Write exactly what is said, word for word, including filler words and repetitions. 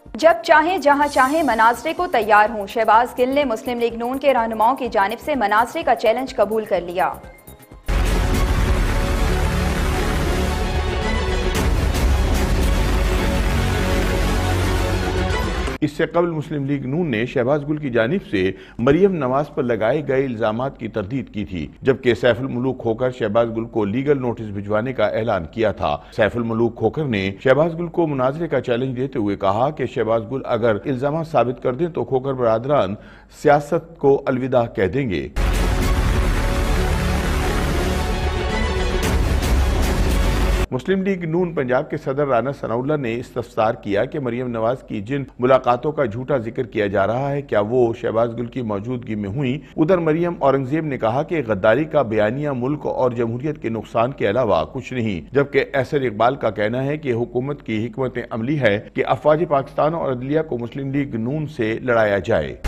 जब चाहे जहां चाहे मनाजरे को तैयार हूं। शहबाज गिल ने मुस्लिम लीग नून के रहनुमाओं की जानिब से मनाजरे का चैलेंज कबूल कर लिया। इससे कबल मुस्लिम लीग नून ने शहबाज गुल की जानिब से मरियम नवाज पर लगाए गए इल्जामात की तरदीद की थी, जबकि सैफुल मुलूक खोखर शहबाज गुल को लीगल नोटिस भिजवाने का ऐलान किया था। सैफुल मुलूक खोखर ने शहबाज गुल को मुनाजरे का चैलेंज देते हुए कहा कि शहबाज गुल अगर इल्जामात साबित कर दें तो खोखर बरादरान सियासत को अलविदा कह देंगे। मुस्लिम लीग नून पंजाब के सदर राना सनाउल्लाह ने इस्तफसार किया कि मरियम नवाज की जिन मुलाकातों का झूठा जिक्र किया जा रहा है, क्या वो शहबाज गुल की मौजूदगी में हुई। उधर मरियम औरंगजेब ने कहा कि गद्दारी का बयानिया मुल्क और जमहूरियत के नुकसान के अलावा कुछ नहीं, जबकि एसर इकबाल का कहना है कि हुकूमत की हिकमत अमली है कि अफवाज पाकिस्तान और अदलिया को मुस्लिम लीग नून से लड़ाया जाए।